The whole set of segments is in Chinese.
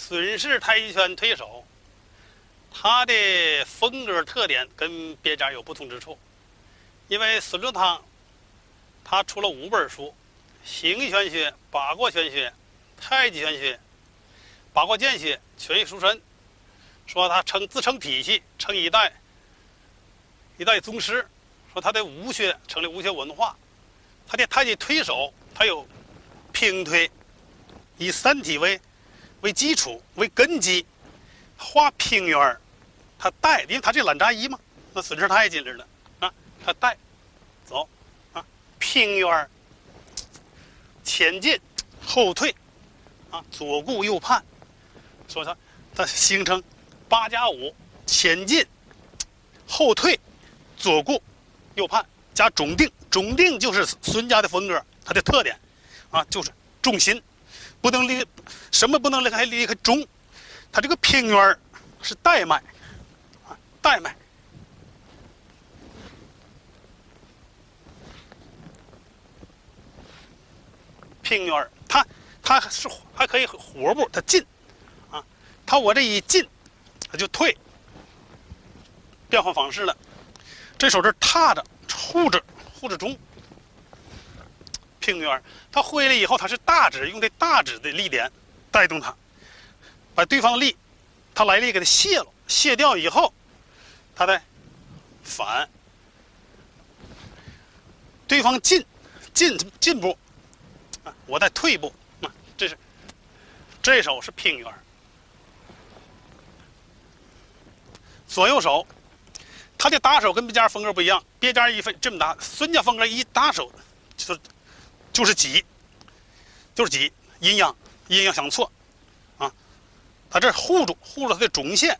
孙氏太极拳推手，他的风格特点跟别家有不同之处。因为孙中堂他出了5本书：形意拳学、八卦拳学、太极拳学、八卦剑学、拳艺书神，说他自称体系，称一代宗师，说他的武学成了武学文化。他的太极推手，他有平推，以三体为基础为根基，画平圆，他带，因为他这懒扎衣嘛，那孙氏太紧着呢啊，他带走啊，平圆，前进后退啊，左顾右盼，说他形成8+5，前进后退左顾右盼加中定，中定就是孙家的风格，它的特点啊，就是重心不能什么不能离开中，它这个平圆是带脉啊，带脉。平圆它是还可以活步，它进啊，我这一进，它就退，变换方式了。这手这踏着护着中，平圆，他挥了以后，他是大指，用这大指的力点带动他，把对方力，他来力给他卸掉以后，他再反，对方进步啊，我再退步啊，这手是平圆，左右手。他的打手跟别家风格不一样，别家这么打，孙家风格一打手就是挤，阴阳相错啊。他这护住他的中线，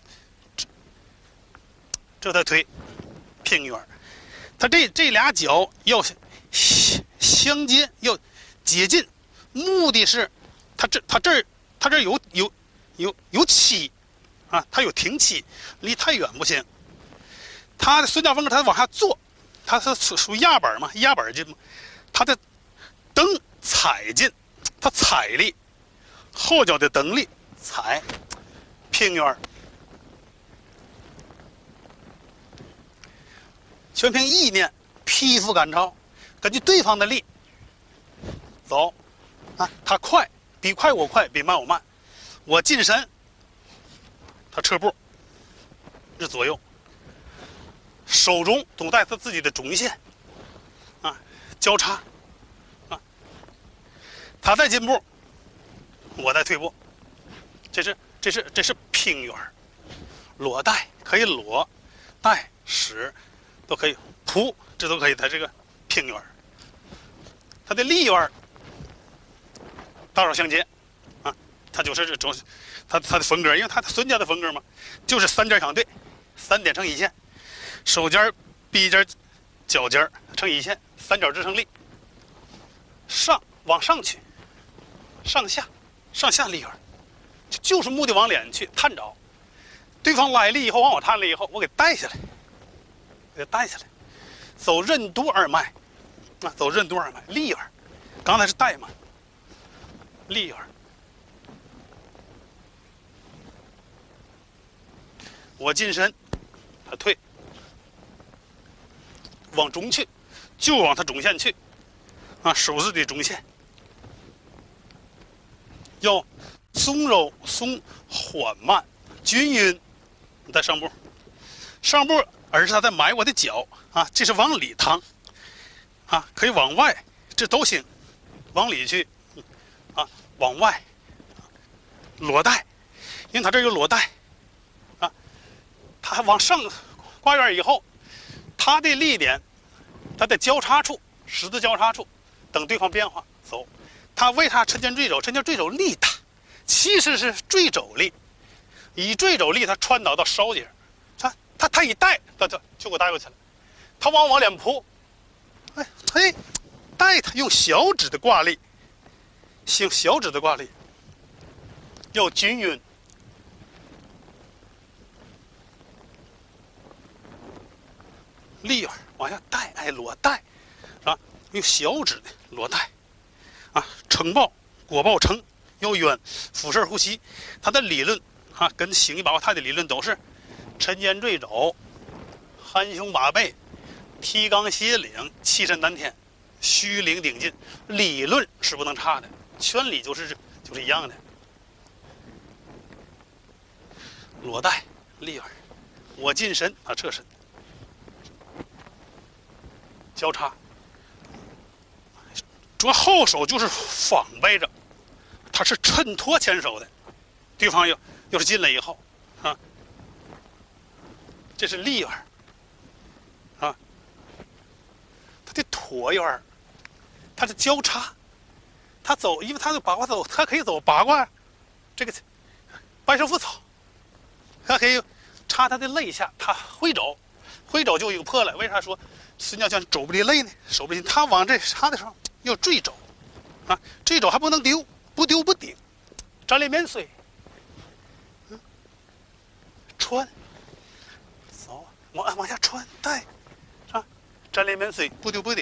这才推平圆。他这俩脚要相接，要接近，目的是他这有起啊，他有停起，离太远不行。他的孙家风格，他往下坐，他是属于压板嘛，压板进嘛，他的蹬踩进，他踩力，后脚的蹬力踩平圆，全凭意念，批复赶超，根据对方的力走啊，他快比快我快，比慢我慢，我近身，他撤步，是左右。手中总带他自己的中线，啊，交叉，啊，他再进步，我再退步，这是平圆，裸带可以裸，带使都可以，扑这都可以，它这个平圆，它的力圆，大手相接，啊，它就是这种，它的风格，因为它孙家的风格嘛，就是3点相对，3点成一线。手尖、臂尖、脚尖成一线，三角支撑力，往上去，上下力圆，就是目的往脸去探着，对方来力以后往我探了以后，我给带下来，走任督二脉，啊，走任督二脉，力圆，刚才是带嘛，力圆，我近身，他退。往中去，就往他中线去，啊，手是的中线，要松柔、缓慢、均匀。在上步，而是他在埋我的脚啊，这是往里趟，啊，可以往外，这都行，往里去，啊，往外，裸带，因为他这有裸带，啊，他往上挂圆以后。他的力点，他在交叉处，十字交叉处，等对方变化走。他为啥抻肩坠肘？抻肩坠肘力大，其实是坠肘力，以坠肘力他穿导到梢节，他一带，他就给我带过去了。他往我脸扑，带他用小指的挂力，要均匀。力圆往下带，裸带，是吧？用小指的裸带，啊，撑抱、裹抱撑， 要圆，俯身呼吸。它的理论啊，跟形意八卦太的理论都是沉肩坠肘、含胸拔背、提肛斜领、气沉丹田、虚灵顶劲，理论是不能差的，全理就是一样的。裸带立腕，我近身啊侧身，交叉。主要后手就是仿背着，它是衬托前手的，对方又是进来以后啊，这是立腕啊，它的椭圆，它的交叉，它走，因为它的八卦走，它可以走八卦，这个半身腹操，它可以插它的肋下，它挥肘，挥肘就有破了。为啥说孙家像肘不离肋呢？手不离，他往这插的时候要坠肘，啊，坠肘还不能丢，不丢不顶，站立面碎，穿，走，往下穿，带，啊，站立面碎，不丢不顶，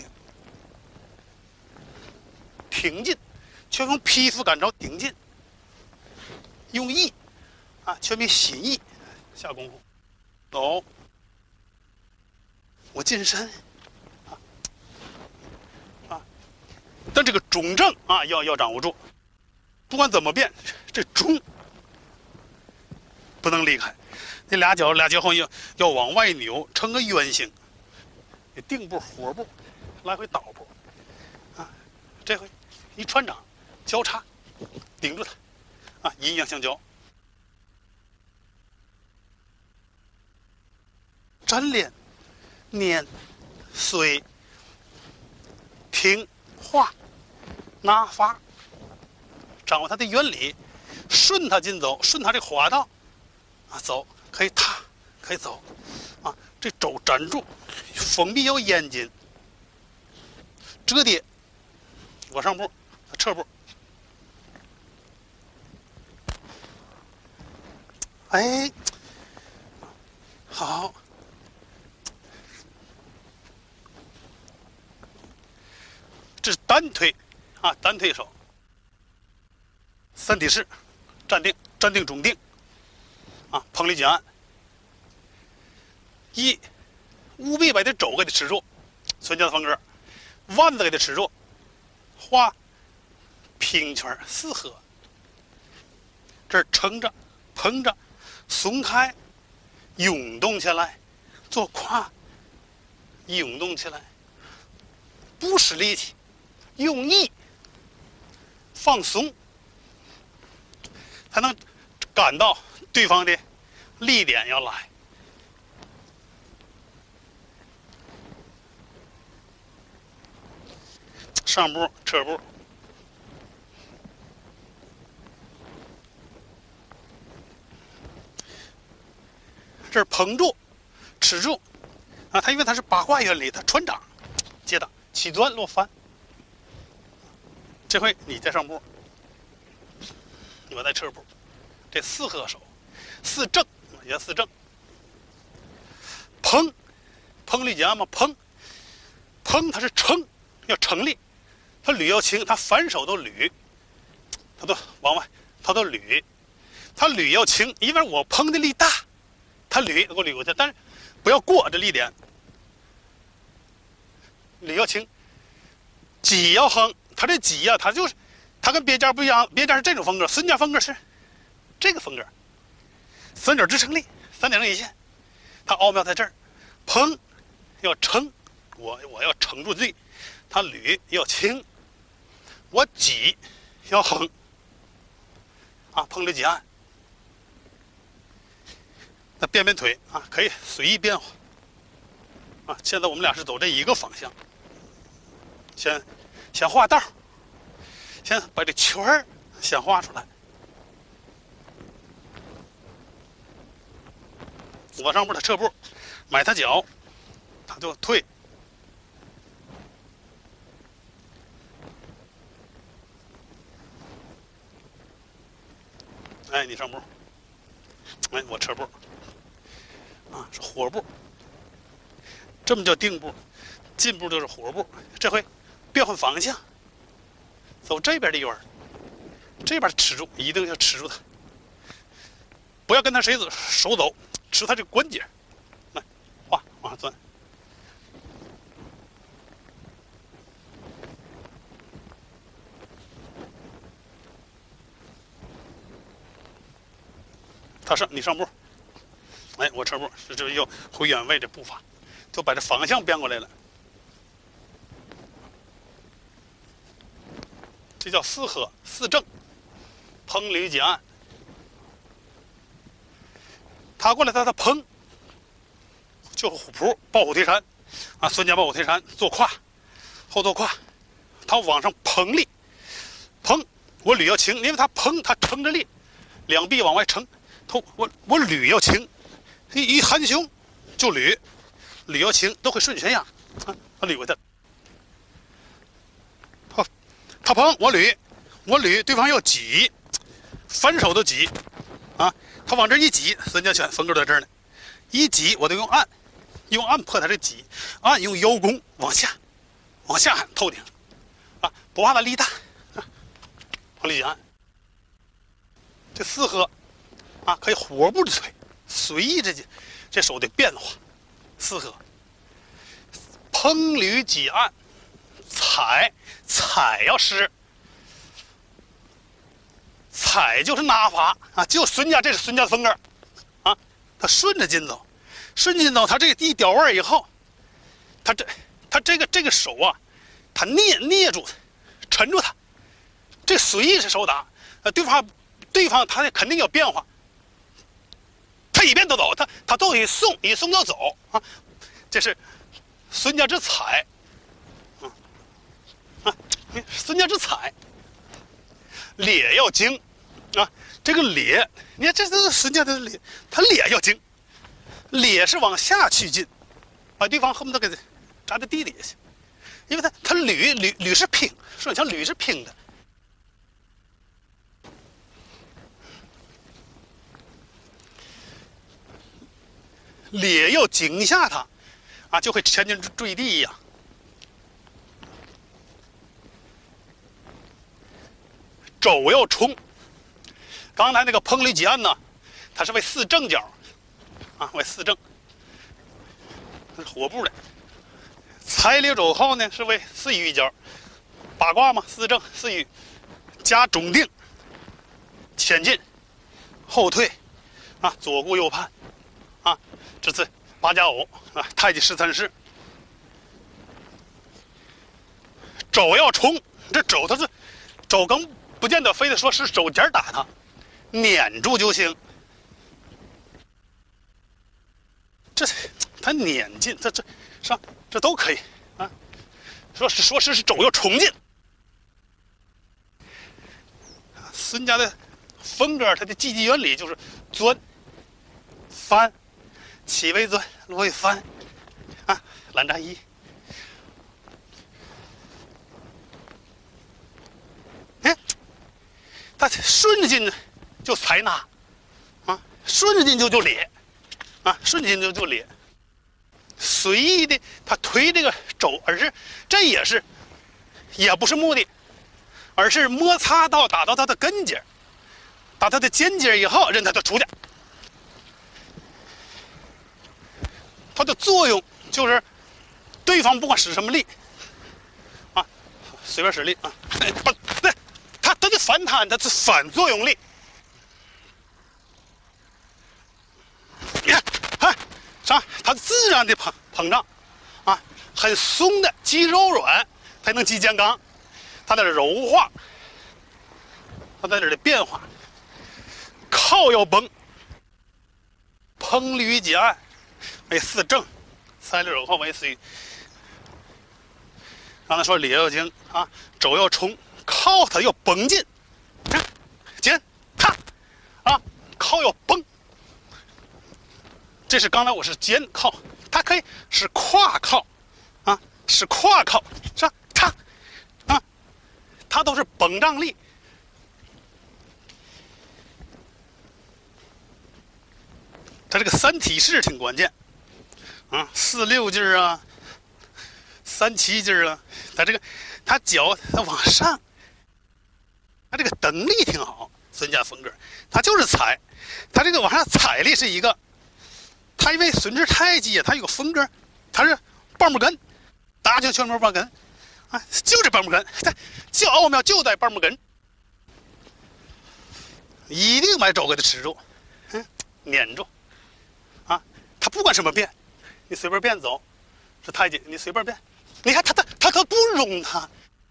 挺进，全用皮肤感召顶进，用意，啊，全凭心意下功夫，走，我近身。但这个中正啊，要掌握住，不管怎么变，这中不能离开。那俩脚后要往外扭，成个圆形。定步、活步，来回倒步，啊，这回一穿掌，交叉，顶住它，啊，阴阳相交。粘连、捻、碎、停、画。拿发，掌握它的原理，顺它进走，顺它这滑道，啊，走可以踏，可以走，啊，这肘粘住，封闭要严谨，折叠，往上步，侧步，哎，好，这是单腿。啊，单推手，三体式，站定中定，啊，捧立紧按，务必把这肘给它持住，孙家的风格，腕子给它持住，画平圈四合，这儿撑着，捧着，松开，涌动起来，做胯，涌动起来，不使力气，用意。放松，才能感到对方的力点要来。上步、侧步，这是捧住、持住，啊，它因为它是八卦原理，它穿掌、接挡、起端、落翻。这回你再上步，我再侧步，这四合手，四正也四正，捧立紧按嘛，捧它是撑，要成立，它捋要轻，它反手都捋，它都往外，它都捋，它捋要轻，因为我捧的力大，它捋给我捋过去，但是不要过这力点，捋要轻，挤要横。他这挤呀，他跟别家不一样，别家是这种风格，孙家风格是这个风格，三角支撑力，三点零一线，它奥妙在这儿，捧要撑，我要撑住力，他捋要轻，我挤要横，啊，捧着挤按，那变腿啊，可以随意变化，啊，现在我们俩是走这一个方向，先画道，先把这圈儿先画出来。我上步，他侧步，买他脚，他就退。哎，你上步，哎，我侧步，啊，是活步，这么叫定步，进步就是活步。这回变换方向，走这边的圆儿， 这边吃住，一定要吃住它，不要跟它手走，吃它这个关节。来，画往下钻。他上，你上步。哎，我撤步，这又回原位这步伐，就把这方向变过来了。这叫四合四正，烹捋解案。他过来，他烹，就是虎扑抱虎推山，啊，孙家抱虎推山坐胯，后坐胯，他往上捧力，捧，我捋要轻，因为他捧，他撑着力，两臂往外撑，我捋要轻。一含胸就捋要轻，都会顺悬崖啊！他捋过去，他碰我捋，对方要挤，反手都挤啊！他往这一挤，孙家拳风格在这儿呢，一挤我得用按破他这挤，按用腰弓往下按头顶啊，不怕他力大啊，往里按。这四合啊，可以活步的推。随意这手的变化，四合，烹捋挤按，踩要施，踩就是拿法啊，就孙家这是孙家的风格啊，他顺着筋走，他这个一掉腕以后，他这个手啊，他捏住，沉住他，这随意是手打，对方他肯定有变化。他一边都走，他都一送就走啊！这是孙家之踩，孙家之踩，咧要精啊！这个咧，你看这是孙家的咧，他咧要精，咧是往下去劲，把对方恨不得给扎在地底下去，因为他捋是平，说你像捋是平的。咧要紧下它，啊，就会前进坠地一样。肘要冲，刚才那个烹捋挤按呢，它是为四正脚，啊，为四正，那是火步的。踩里肘后呢，是为四隅角，八卦嘛，四正四隅，加中定，前进，后退，啊，左顾右盼，啊。这次八家偶啊，太极十三式，肘要冲，这肘它是肘更不见得非得说是手尖打它，撵住就行。这它撵进，这都可以啊。说是肘要冲进。孙家的风格，它的积极原理就是钻、翻。起为钻，落为翻，啊，懒扎一，哎，他顺着劲就采拿，啊，顺着劲就咧，啊，顺着劲就咧，随意的他推这个肘，这也不是目的，而是摩擦到打到他的根节，打他的尖节以后，让他就出去。它的作用就是对方不管使什么力啊，随便使力啊，它的反弹，它是反作用力。你看，哎，啥？它自然的膨胀啊，很松的肌柔软才能肌坚刚，它在这柔化，它在这的变化，靠要绷，烹捋挤按。为四正，踩里肘后为四隅。刚才说咧要精啊，肘要冲，靠它要绷紧，肩踏啊，靠要绷。这是刚才我是肩靠，它可以是胯靠啊，是胯靠，是吧？踏啊，它都是绷胀力。它这个三体式挺关键。啊，4、6劲儿啊，3、7劲儿啊，它脚它往上， 他这个蹬力挺好。孙家风格，他就是踩，他这个往上踩力是一个，他因为孙氏太极他有个风格，他是半木根，大将全门半根，啊，就这半木根，就奥妙就在半木根，一定把肘给他吃住，撵住，啊，他不管什么变，你随便变走，是太极，你随便变，你看他不容他。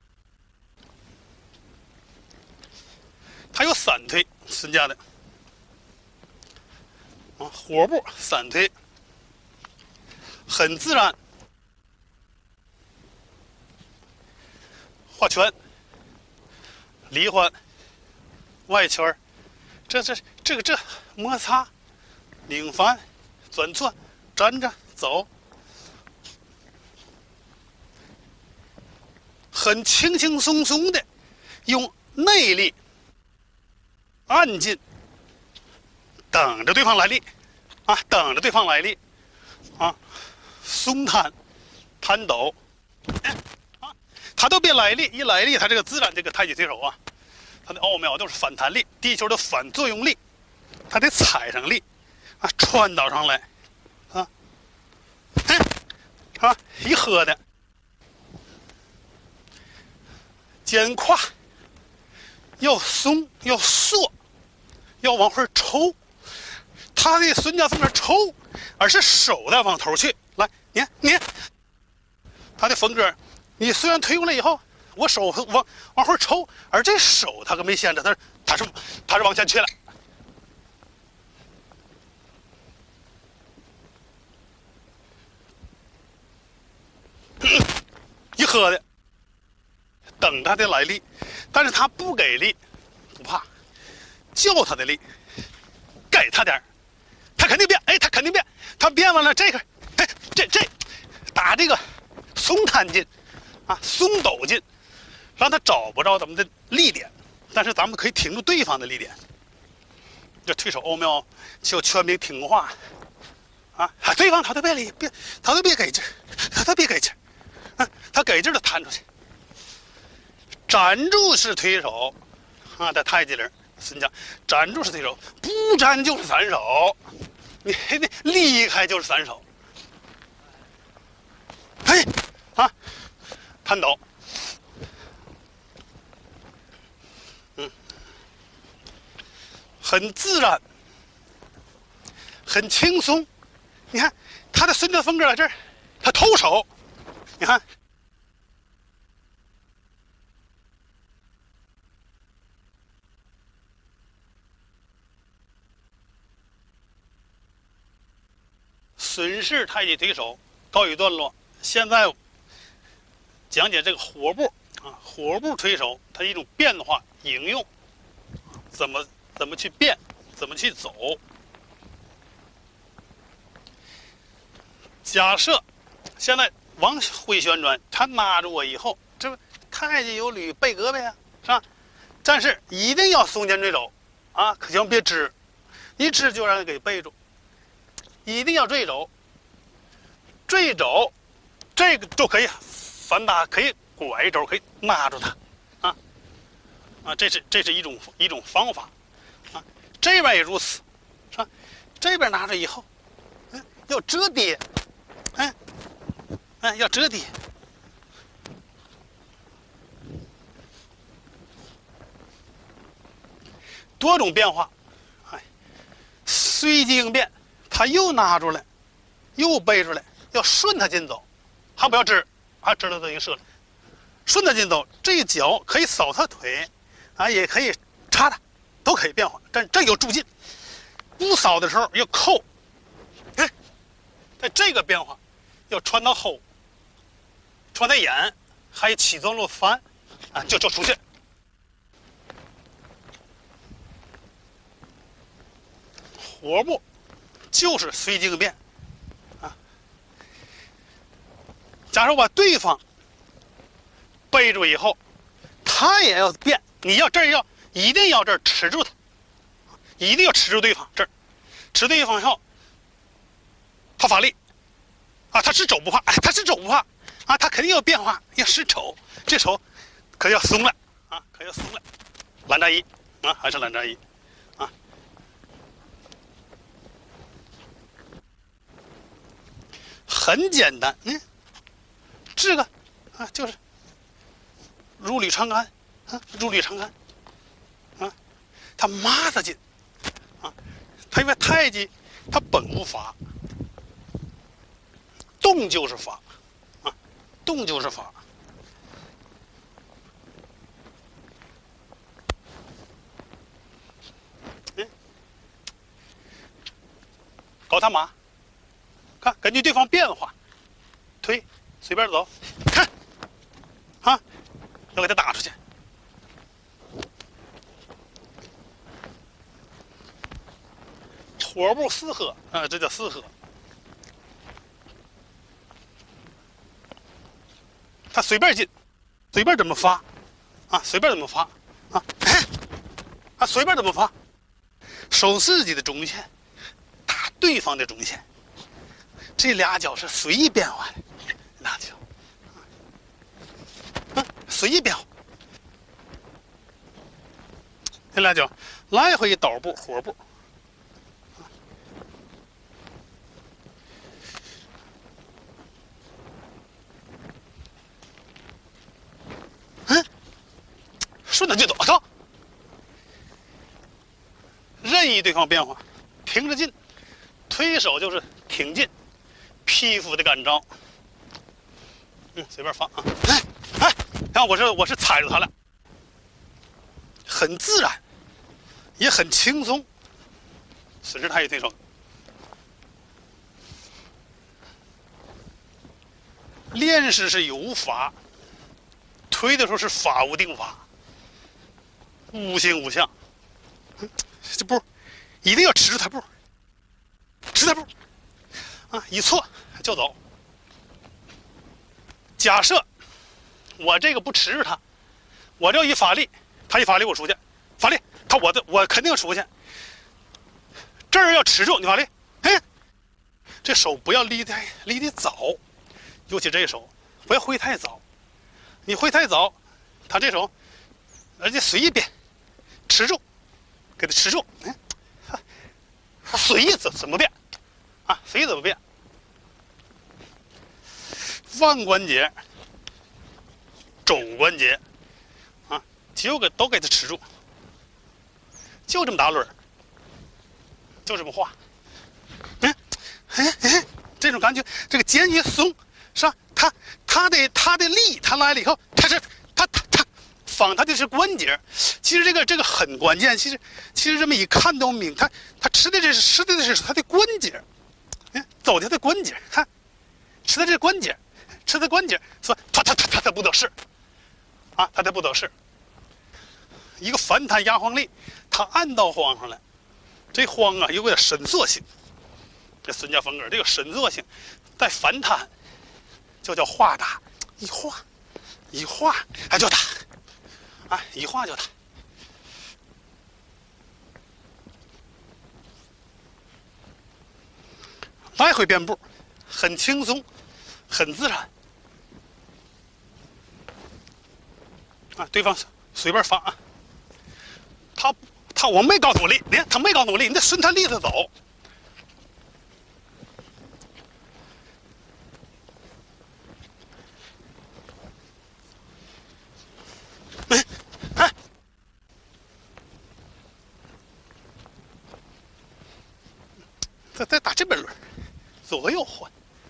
他有3推，孙家的啊，火步3推，很自然。画圈、离环、外圈，这摩擦、拧翻、转错、粘着走，很轻轻松松的用内力。按进，等着对方来力，啊，等着对方来力，啊，松摊，摊抖，啊，他都别来力，一来力，他这个自然这个太极推手啊，他的奥妙都是反弹力，地球的反作用力，他得踩上力，啊，传导上来，啊，啊，一喝的，肩胯。要松，要缩，要往回抽。他的孙家从那抽，而是手在往头去。来，你，他的风格，你虽然推过来以后，我手往回抽，而这手他可没闲着，他是往前去了。一喝的，等他的来力。但是他不给力，不怕，叫他的力，给他点他肯定变，他肯定变，他变完了这个，这打这个松摊劲，啊，松抖劲，让他找不着咱们的力点，但是咱们可以挺住对方的力点。这推手奥妙就全民听话，啊，对方他都别理，他都别给劲，他都别给劲，啊，他给劲的弹出去。站住是推手，啊，在太极里，孙家站住是推手，不站就是散手，你离开就是散手。啊，摊抖，很自然，很轻松。你看他的孙家风格在这儿，他偷手，你看。孙氏太极推手告一段落，现在讲解这个火步啊，火步推手它一种变化应用，怎么去变，怎么去走。假设现在往回旋转，他拿着我以后，这不太极有捋背胳膊呀，是吧？但是一定要松肩坠肘啊，可千万别支，一支就让人给背住。一定要坠肘，坠肘，这个就可以反打，可以拐肘，可以拿住它，这是一种方法，啊，这边也如此，是吧？这边拿着以后，要折叠，要折叠，多种变化，随机应变。他又拿出来，又背出来，要顺他劲走，还不要支，支了都已经射了，顺他劲走，这一脚可以扫他腿，也可以插他，都可以变化。这有助劲。不扫的时候要扣，在这个变化要穿到后，穿在眼，还有起坐落翻，就出去。火步。就是随机应变，假如把对方背住以后，他也要变，你要一定要这儿持住他，一定要持住对方这儿，持对方以后，他发力，他是肘不怕，他是肘不怕，他肯定要变化，要使肘，这手可要松了，可要松了， 蓝战役啊，还是蓝战役啊。很简单，这个啊就是如履长安啊，如履长安啊。他麻得紧啊，他因为太极它本无法，动就是法啊，动就是法。搞他马，看根据对方变化，推，随便走，看，啊，要给他打出去。火步四合啊，这叫四合。他随便进，随便怎么发，啊，随便怎么发，啊，啊，随便怎么发，守自己的中线，打对方的中线。这俩脚是随意变化的，俩脚，随意变化。这俩脚来回倒步、火步。顺着就走，走，任意对方变化，平着进，推手就是挺进，匹夫的感招。随便放啊，看我是踩着他了，很自然，也很轻松。损失他一推手，练时是有法，推的时候是法无定法。无形无相，这步一定要持住他步，持他步，啊，一错就走。假设我这个不持着他，我这一发力，他一发力我出去，发力我肯定出去。这儿要持住你发力，这手不要离得早，尤其这手不要挥太早，你挥太早，他这手而且随意变。持住，给他持住，随意怎么变，啊，随意怎么变。腕关节、肘关节，啊，都给他持住，就这么打轮，就这么画，这种感觉，这个肩一松，是吧？他的力，他来了以后，他仿他的是关节，其实这个很关键。其实这么一看都明，他吃的是他的关节，走的他的关节，看，吃的这关节，吃的关节，说他不得势，啊，他不得势。一个反弹压晃力，他按到晃上了，这晃啊有点伸缩性。这孙家风格这个伸缩性，带反弹，就叫化打，一化，就打。一画就打，来回变步，很轻松，很自然。啊，对方随便发啊，我没告诉我力，你看他没告诉我力，你得顺他力子走。再打这边轮，左右换。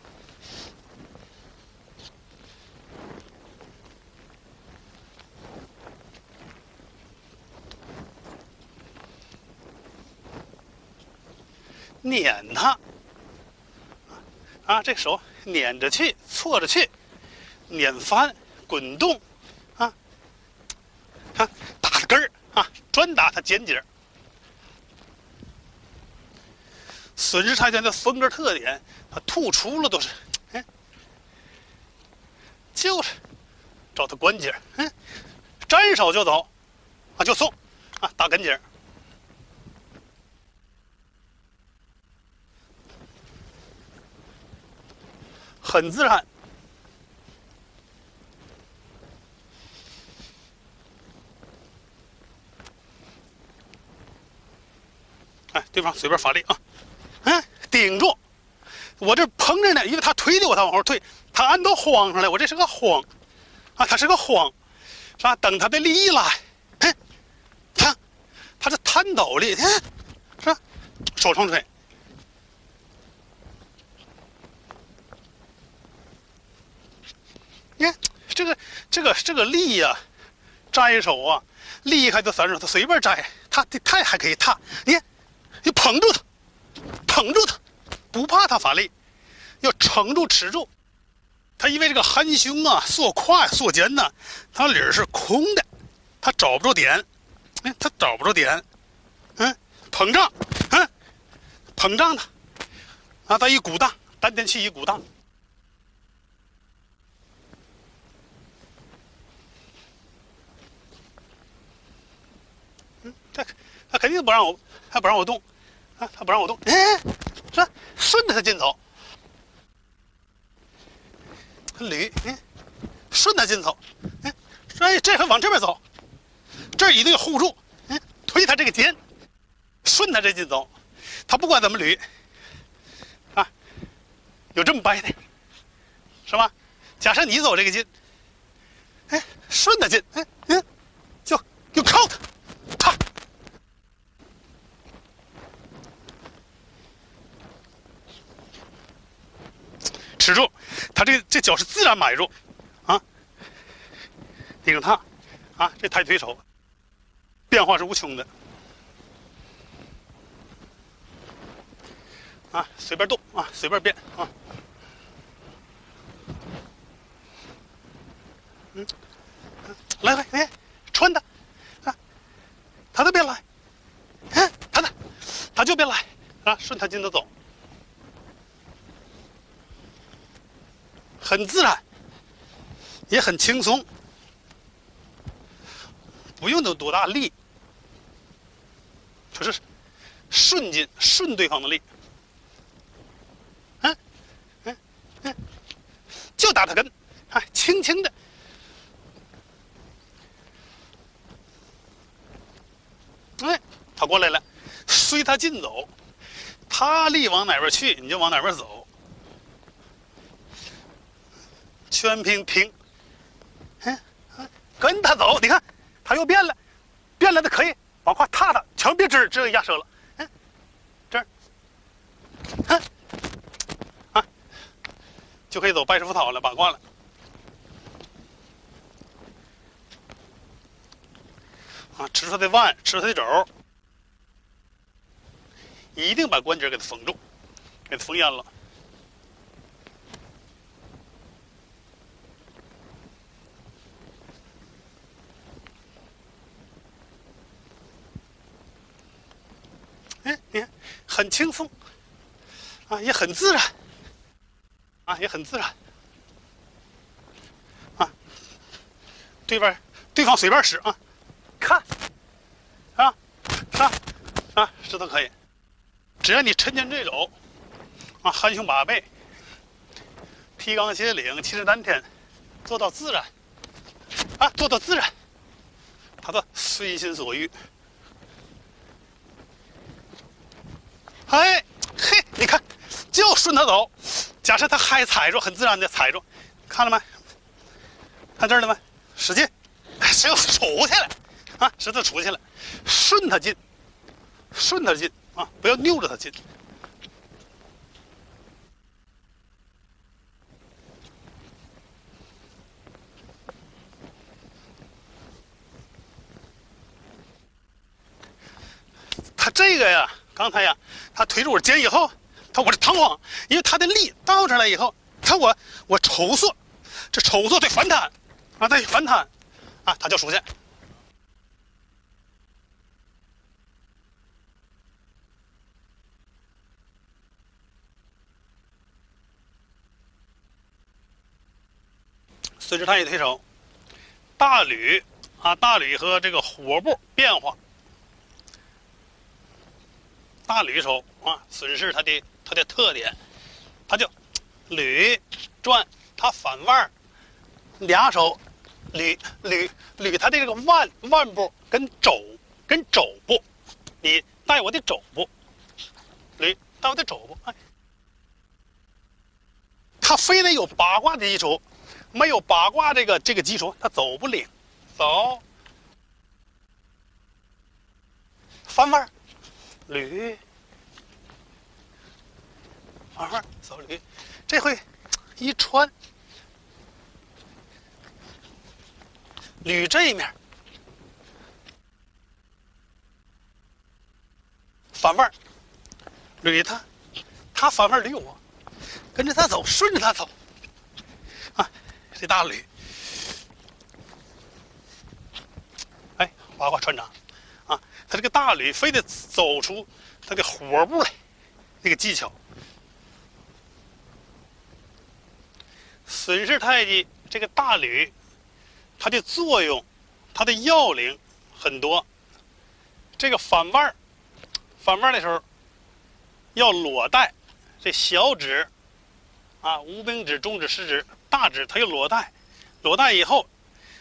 撵他，啊，这手撵着去，错着去，撵翻，滚动，啊，看打他根儿啊，专打他肩节。损失跆拳的风格特点，他突出了都是，就是找他关节，沾手就走，啊，就送，啊，打跟节。很自然。 对方随便发力啊，顶住，我这捧着呢，因为他推的我，他往后退，他按到晃上来，我这是个晃，啊，他是个晃，是吧？等他的力一来，他是弹斗力，是吧？手冲锤，你看这个力呀，摘手啊，厉害的散手，他随便摘，他还可以踏，你捧住他，捧住他，不怕他发力，要撑住持住。他因为这个含胸啊，缩胯缩肩呢，他里是空的，他找不着点，他找不着点，膨胀，膨胀他，啊，他一鼓荡，丹田气一鼓荡。他肯定不让我，他不让我动，啊，他不让我动，是吧？顺着他劲走，捋，顺他劲走，这回往这边走，这儿一定要护住，推他这个肩，顺他这劲走，他不管怎么捋，啊，有这么掰的，是吧？假设你走这个劲，顺他劲，就靠他。持住，他这脚是自然埋住，啊，顶着他，啊，这抬腿手，变化是无穷的，啊，随便动啊，随便变啊，来，穿他，啊，他都别来，他就别来，啊，顺他劲子走。很自然，也很轻松，不用有多大力，就是顺劲顺对方的力，就打他根，轻轻的，他过来了，随他劲走，他力往哪边去，你就往哪边走。全平，跟他走，你看他又变了，的可以往胯踏他，千万别直压舌了，这儿，就可以走拜师傅讨了，把挂了。啊，吃他的腕，吃他的肘，一定把关节给他缝住，给他缝严了。你看，很轻松，啊，也很自然，啊，也很自然，啊，对方随便使啊，看，这都可以，只要你抻肩坠肘，啊，含胸拔背，提肛斜领，气沉丹田，做到自然，啊，做到自然，他的随心所欲。你看，就顺他走。假设他还踩住，很自然的踩住，看了没？看这儿了没？使劲，石头杵下来，啊，石头杵下来，顺他劲，啊，不要拗着他劲。他这个呀，刚才呀，他推着我肩以后，我这弹簧，因为他的力到这来以后，我抽缩，这抽缩对反弹，啊，对反弹，啊，他就出现。随着他一推手，大捋和这个火部变化。大捋手啊，损失它的特点，它就捋转，它反腕，俩手捋它的这个腕部跟肘部，你带我的肘部， 驴到底走不？哎，他非得有八卦的基础，没有八卦这个基础，他走不灵。走，翻腕，驴，翻腕，走驴，这回一穿，驴这一面，翻腕，驴他翻腕驴我，跟着他走，顺着他走，啊，这大驴。哎，八卦穿插，啊，他这个大驴非得走出他的活步来，那个技巧。孙氏太极这个大驴，它的作用，它的要领很多。这个反腕的时候要裸带，这小指啊，无名指、中指、食指、大指，它有裸带，裸带以后，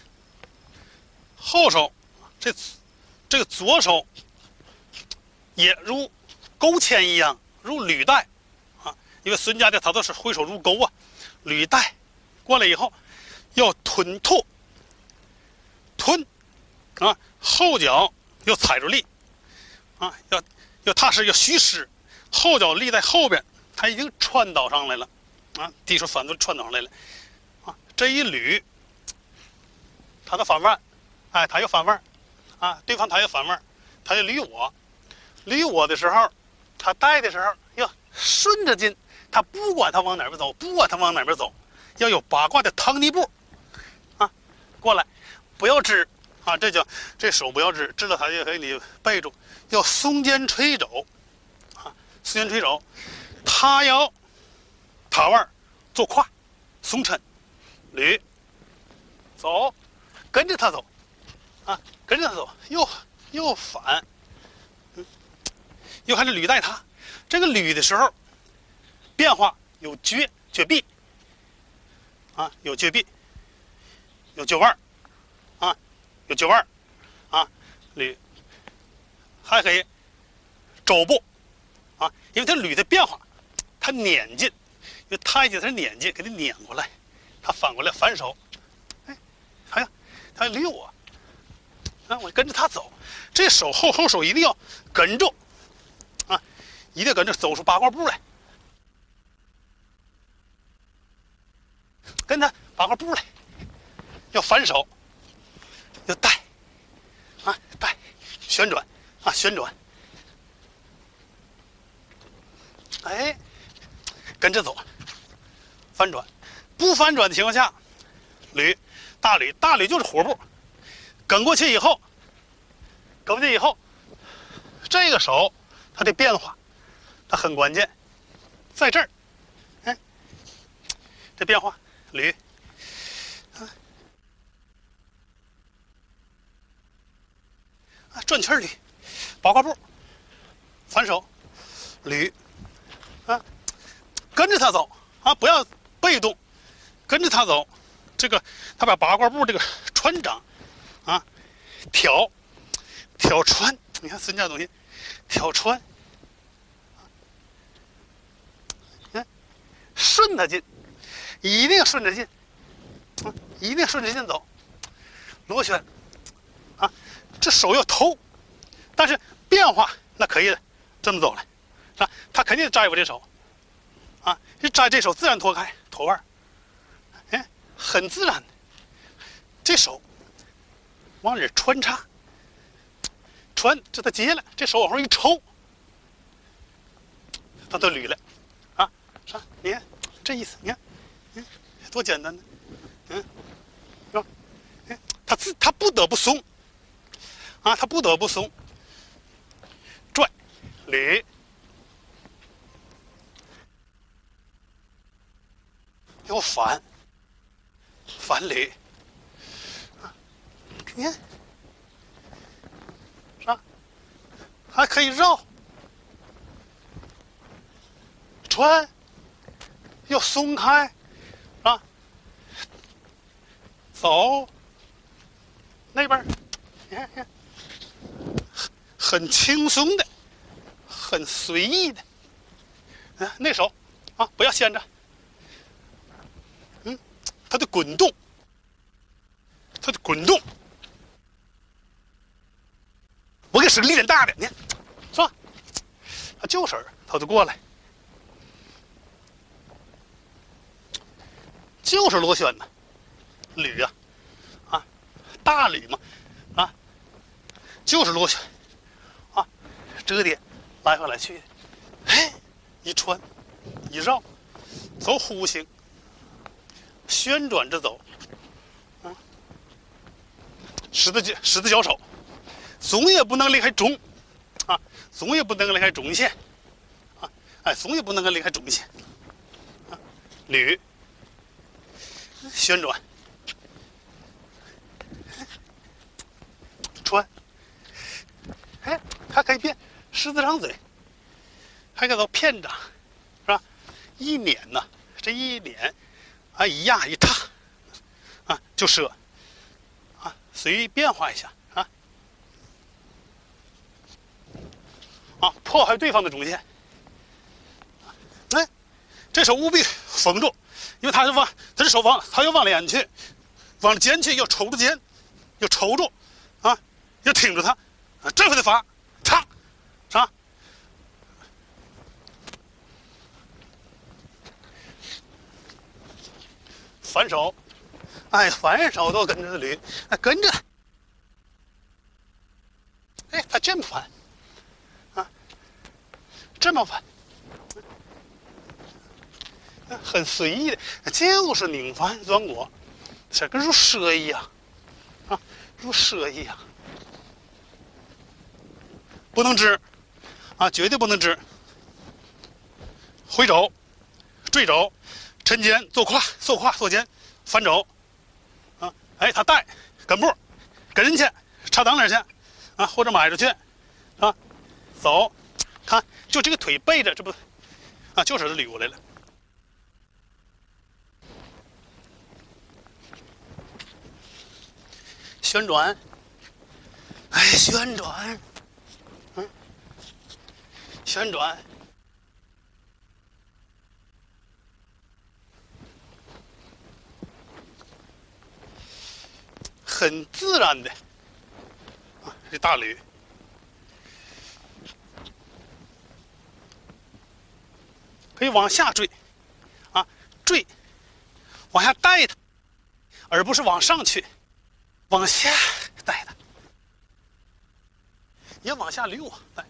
后手。这个左手也如钩牵一样，如履带啊，因为孙家的他都是挥手如钩啊，履带过来以后要吞吐，吞啊，后脚要踩住力啊，要踏实，要虚实，后脚立在后边，他已经窜倒上来了啊，地手反动窜倒上来了啊，这一捋，他的反腕，哎，他又反腕。啊，对方他要反腕，他就捋我的时候，他带的时候要顺着劲，他不管他往哪边走，要有八卦的趟泥步，啊，过来，不要支啊，这手不要支，支了他就给你背住，要松肩垂肘，啊，松肩垂肘，他要踏腕做胯，松抻，捋，走，跟着他走。啊，跟着他走，又反，又还是捋带他。这个捋的时候，变化有绝臂，啊，有绝臂，有脚腕，啊，有脚腕，啊，捋，还可以肘部，啊，因为它捋的变化，它撵进，因为太极它是撵进，给它撵过来，它反过来反手，哎，好像他捋我。啊，我跟着他走，这手后手一定要跟着，啊，一定要跟着走出八卦步来，跟他八卦步来，要反手，要带，啊，带，旋转，啊，旋转，哎，跟着走，翻转，不翻转的情况下，捋，大捋就是活步。跟过去以后，这个手它的变化，它很关键，在这儿，哎，这变化捋，啊，转圈捋，八卦步，反手，捋，啊，跟着他走啊，不要被动，跟着他走，这个他把八卦步这个穿掌。啊，挑穿，你看孙家东西，挑穿，你看顺着劲，一定顺着劲，啊，一定顺着劲走，螺旋，啊，这手要偷，但是变化那可以的，这么走来，啊，他肯定摘我这手，啊，一摘这手自然脱开脱腕，哎，很自然的，这手。往里穿插，这他接了，这手往后一抽，他都捋了，啊，是吧？你看这意思，你看，多简单呢，是吧？他不得不松，啊，他不得不松，拽，捋，要反捋。你看，是吧？还可以绕，穿，要松开，啊，走，那边，你看，很轻松的，很随意的， 那手啊，不要掀着，它得滚动，它得滚动。我给使个力点大的，你看，是吧？它就是它就过来，就是螺旋呢，铝啊，大铝嘛，啊，就是螺旋，啊，折叠，来回来去，哎，一穿，一绕，走弧形，旋转着走，十字交手。总也不能离开中，啊，总也不能离开中线，啊，哎，总也不能离开中线，啊，铝，旋转，穿，哎，还可以变十字长嘴，还可以做片掌，是吧？一捻呢，这一捻，啊，一压一踏，啊，就折，啊，随意变化一下。啊，破坏对方的中线。哎，这手务必封住，因为他是手防，他要往连去，往肩去，要抽住肩，要抽住，啊，要挺住他，啊，这回得发，唱，是吧？反手，哎，反手都跟着捋，哎，跟着，哎，他这么反。这么反，很随意的，就是拧翻转过，这跟入蛇一样，啊，入蛇一样，不能支，啊，绝对不能支。回肘，坠肘，抻肩，坐胯，坐肩，反肘，啊，哎，他带跟步，跟人去，插裆那去，啊，或者埋着去，啊，走。看，就这个腿背着，这不，啊，就是捋过来了。旋转，哎，旋转，旋转，很自然的，啊，这大捋。可以往下坠，啊，坠，往下带它，而不是往上去，往下带它，也往下溜，哎，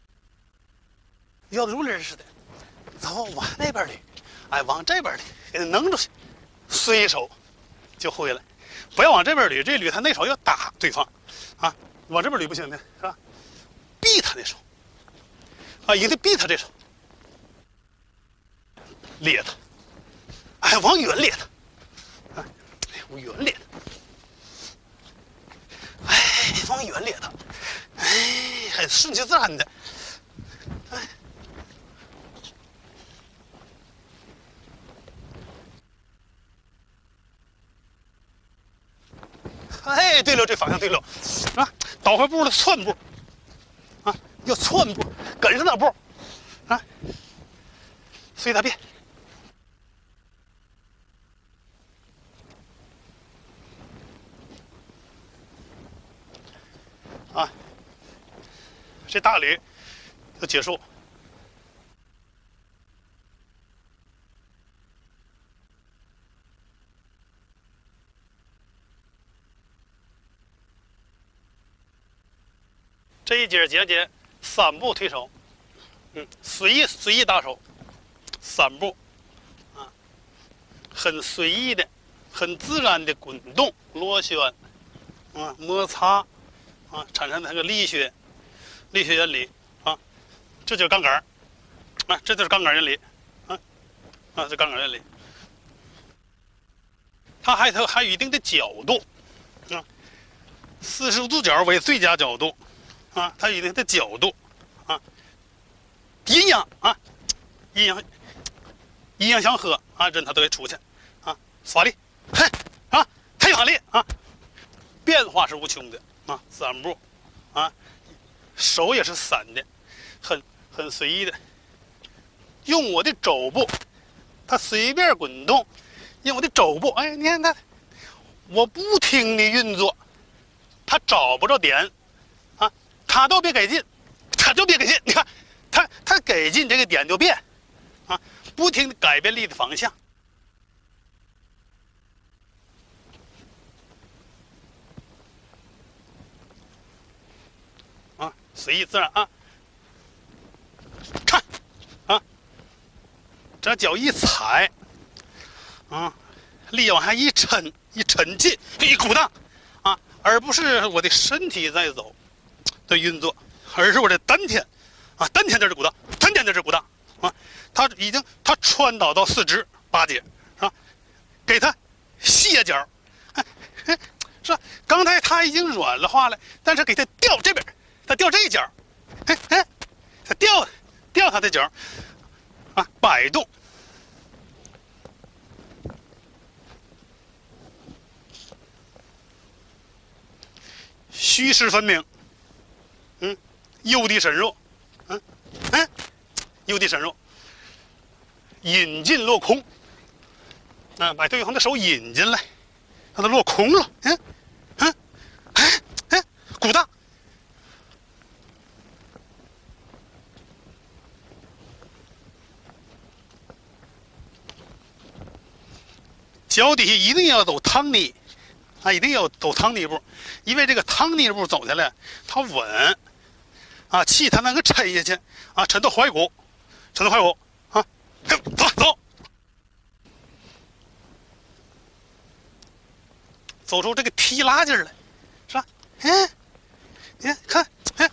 要如人似的，走往那边捋，哎，往这边捋，给它弄出去，随手就会了。不要往这边捋，这捋他那手要打对方，啊，往这边捋不行的，是吧？避他那手，啊，一定避他这手。咧他，哎，往远咧他，哎，往远咧他，哎，往远咧他，哎，很顺其自然的，哎，对了，这方向对了，啊，倒回步的窜步，啊，要窜步，跟上那步，啊，随他变。啊，这大捋就结束。这一节讲解3步推手，随意打手，3步，啊，很随意的、很自然的滚动、螺旋，啊，摩擦，啊，产生的那个力学原理，啊，这就是杠杆，啊，这就是杠杆原理，这杠杆原理，它还有一定的角度，啊，45度角为最佳角度，啊，它有一定的角度，啊，阴阳啊，阴阳相合啊，人它都会出去，啊，发力，嘿，啊，太发力啊，变化是无穷的啊，3步，啊，手也是散的，很随意的， 用我的肘部，它随便滚动，用我的肘部，哎，你看它，我不停的运作，它找不着点，啊，它都别给劲，它就别给劲，你看，它给劲，这个点就变，啊，不停的改变力的方向。啊，随意自然啊，看，啊，这脚一踩，啊，力往下一抻，一抻劲，一鼓荡，啊，而不是我的身体在走的运作，而是我的丹田，啊，丹田在这鼓荡，丹田在这鼓荡，啊，它传导到四肢八节，是吧？给它卸脚，是吧？刚才它已经软了化了，但是给它调这边。他掉这一脚，他掉他的脚，啊，摆动，虚实分明，诱敌深入，诱敌深入，引进落空，啊，把对方的手引进来，让他落空了，鼓荡。脚底下一定要走汤泥，啊，一定要走汤泥步，因为这个汤泥步走下来，它稳，啊，气它能够沉下去，啊，沉到踝骨，啊，走，走出这个踢拉劲儿来，是吧？你看，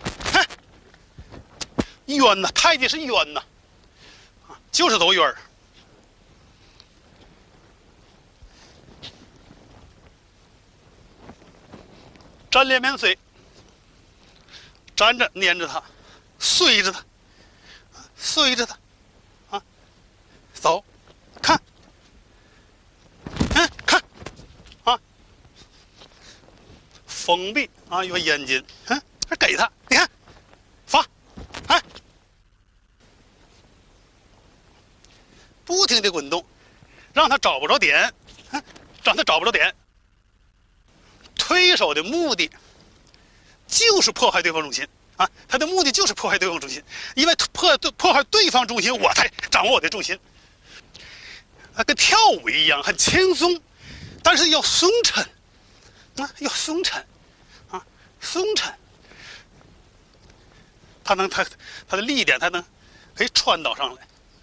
圆呐，太极是圆呐，啊，就是走圆儿。粘连绵随，粘着粘着它，随着它，啊，走，看，看，啊，封闭啊，有眼睛，还给他，你看，发，不停的滚动，让他找不着点，让他找不着点。推手的目的就是破坏对方重心啊，他的目的就是破坏对方重心，因为破坏对方重心，我才掌握我的重心。跟跳舞一样，很轻松，但是要松沉啊，要松沉啊，松沉。它的力点，它能可以传导上来，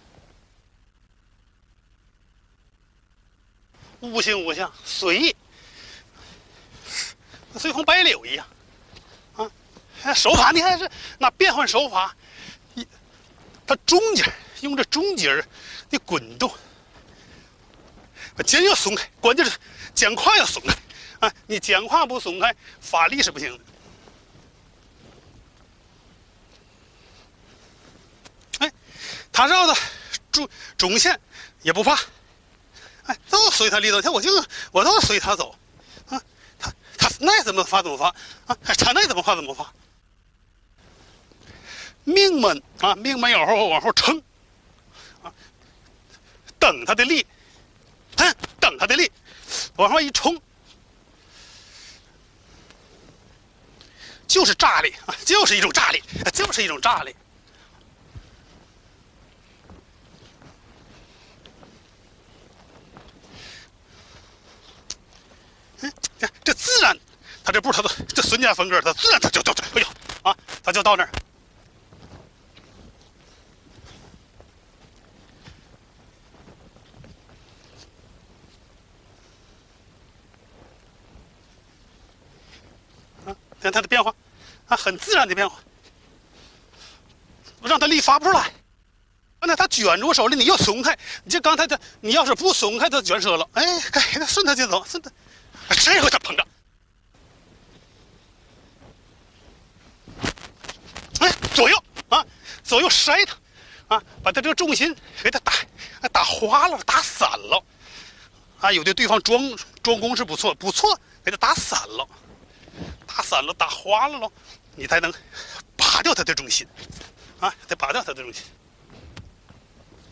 无形无相，随意。随风摆柳一样，啊，手法你看是那变换手法，它中间用这中节的滚动，把肩要松开，关键是肩胯要松开，啊，你肩胯不松开，发力是不行的。他绕到中线也不怕，都随他力道，我都随他走。他爱怎么发怎么发啊，他爱怎么发怎么发。命门啊，命门往后撑，啊，等他的力，等他的力，往上一冲，就是炸力啊，就是一种炸力，就是一种炸力。这自然，他这步他都这孙家风格，他自然他就哎呦啊，他就到那儿。啊，看他的变化，啊，很自然的变化，让他力发不出来。那他卷住手里，你要松开，就刚才你要是不松开，他卷折了。给他顺他就走，顺他。这回他膨胀，左右筛他，啊，把他这个重心给他打花了，打散了，啊，有的对方装攻是不错，给他打散了，打花了喽，你才能拔掉他的重心，啊，得拔掉他的重心。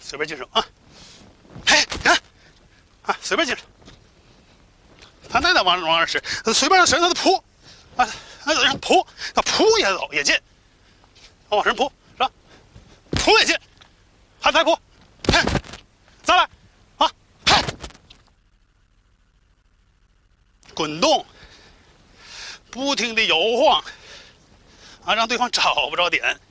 随便进手啊！嘿，看啊，随便进手。他那得往上使，随便使他的扑啊，让扑，那扑也走也进，往上扑是吧？扑也进，还再扑，嘿，再来啊，嘿，滚动，不停的摇晃啊，让对方找不着点。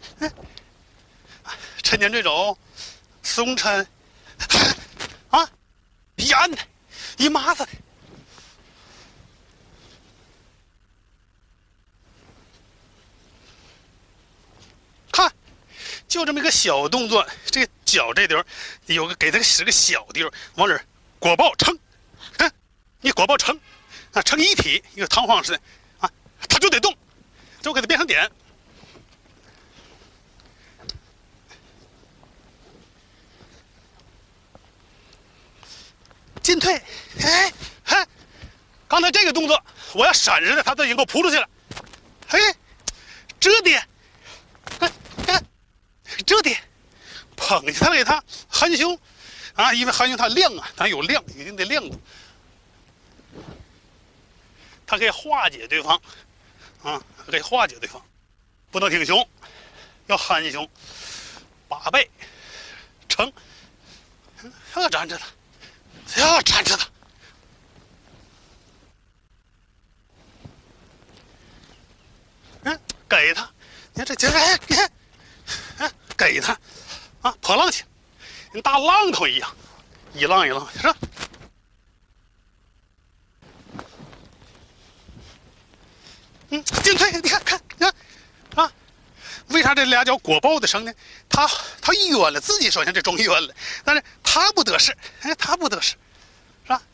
抻肩坠肘，松抻，啊，一按的，一麻子的。看，就这么一个小动作，这个脚这地方有个给他使个小地方，往这儿果抱撑，看，你果抱撑，啊，撑一体，一个弹簧似的，啊，他就得动，就给它变成点。进退，哎，嘿，刚才这个动作，我要闪似的，他都已经给我扑出去了。嘿，折叠，折叠，捧起他给他含胸，啊，因为含胸它亮啊，它有亮，一定的亮度，它可以化解对方，啊，可以化解对方，不能挺胸，要含胸，把背，撑，要站着的。要站着的，给他，你看这劲，给他，啊，破浪去，跟大浪头一样，一浪一浪，是吧？进退，你看，啊，为啥这俩脚果抱的绳呢？他冤了，自己首先这中冤了，但是他不得势，他不得势，是吧？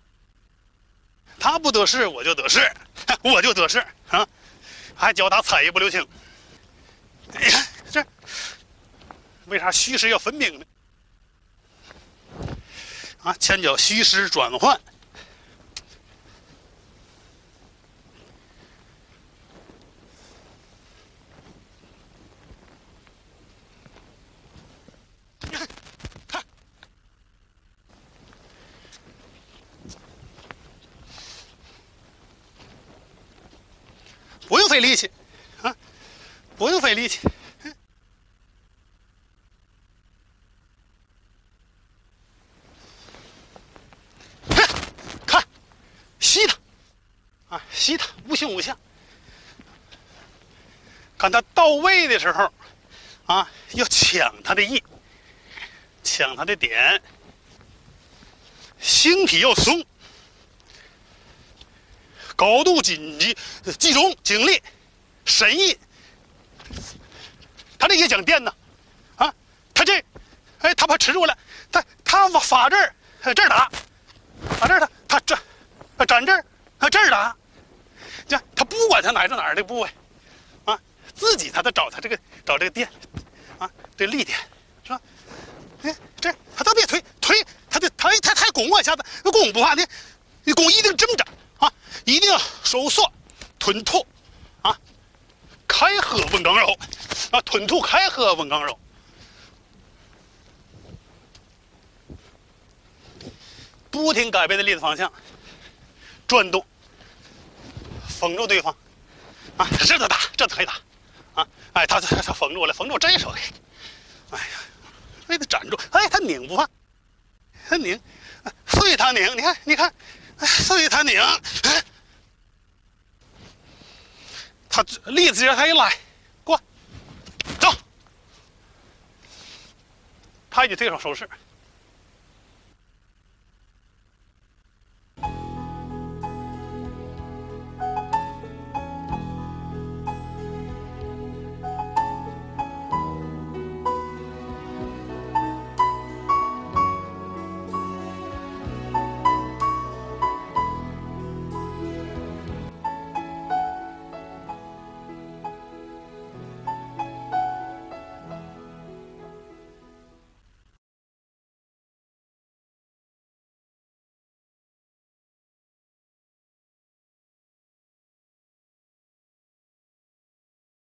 他不得势，我就得势，我就得势啊！还脚打踩也不留情。你看这，为啥虚实要分明呢？啊，前脚虚实转换。不用费力气，啊，不用费力气。看，吸他，啊，吸他，无形无相。看他到位的时候，啊，要抢他的意，抢他的点，形体要松。高度集中精力神意，他这也讲电呢，啊，他这，哎，他怕吃住了，他法这儿，这儿打，这儿他展这儿，这儿打，这他不管他哪儿的部位，啊，自己他得找这个电，啊，这力点是吧？哎，这他都别推，他拱我一下子，拱不怕你拱一定这么着。啊，一定要收缩，吞吐，啊，开合稳刚柔，啊，吞吐开合稳刚柔，不停改变的力的方向，转动，封住对方，啊，这打，这可以打，啊，哎，他封住了，封住这手给，哎呀，为他站住，哎，他拧不怕，他拧，随他拧，你看。随他拧，他栗子他一来，过，走，他已经对手手势。